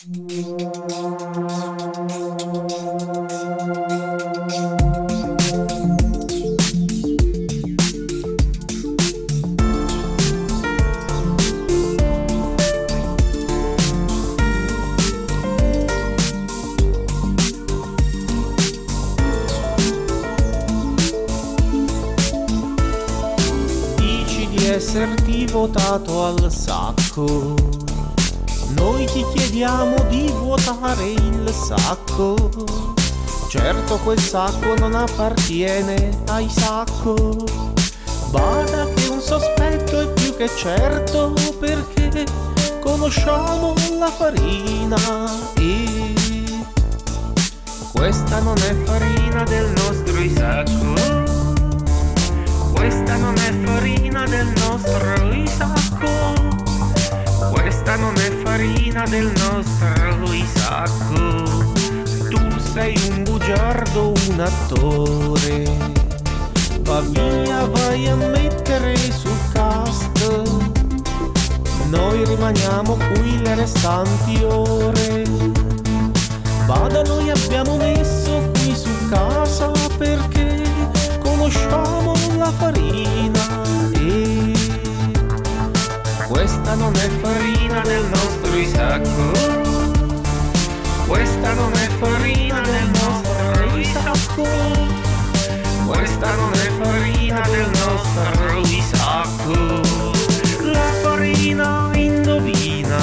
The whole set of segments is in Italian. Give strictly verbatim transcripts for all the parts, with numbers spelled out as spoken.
Dici di esserti votato al sacco, noi ti chiediamo di vuotare il sacco. Certo quel sacco non appartiene ai Sacco. Bada che un sospetto è più che certo, perché conosciamo la farina e questa non è farina del nostro Isacco. Questa non è farina del nostro Isacco. Questa non è farina del nostro Isacco. Tu sei un bugiardo, un attore. Va via, vai a mettere sul cast. Noi rimaniamo qui le restanti ore. Vada, noi abbiamo messo qui su casa perché conosciamo la farina e questa non è farina del nostro Isacco. Questa non è farina del nostro Isacco. Questa non è farina del nostro Isacco. La farina indovina,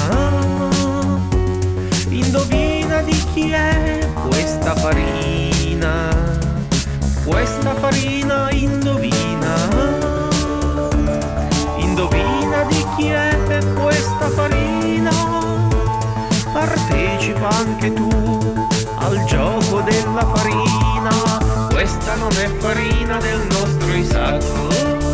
indovina di chi è questa farina. Questa farina indovina, indovina di chi è questa farina. Partecipa anche tu al gioco della farina. Questa non è farina del nostro Isacco.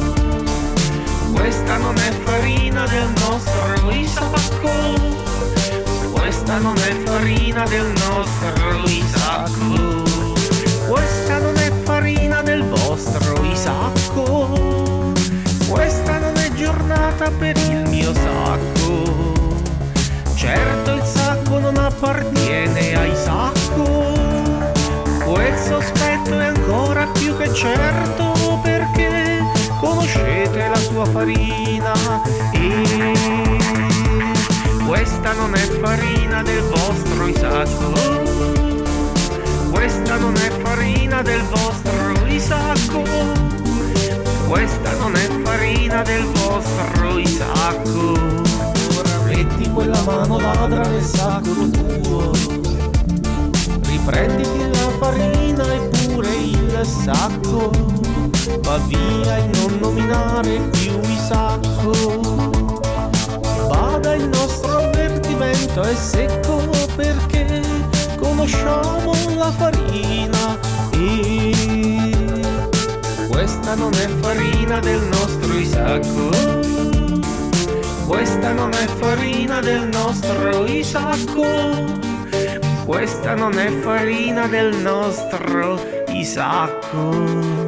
Questa non è farina del nostro Isacco. Questa non è farina del nostro Isacco. Questa non è farina del vostro Isacco. Questa non è giornata per il mio sacco. Certo il sacco non appartiene a Isacco. Quel sospetto è ancora più che certo, perché conoscete la sua farina e questa non è farina del vostro Isacco. Questa non è farina del vostro Isacco. Questa non è farina del vostro Isacco. Ora metti quella mano ladra nel sacco tuo. Riprenditi la farina e pure il sacco. Va via e non nominare più Isacco. Bada, il nostro avvertimento è secco, perché conosciamo la farina e questa non è farina del nostro Isacco. Questa non è farina del nostro Isacco. Questa non è farina del nostro Isacco.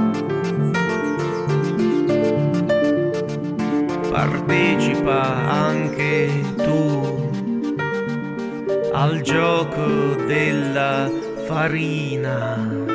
Partecipa anche tu al gioco della farina.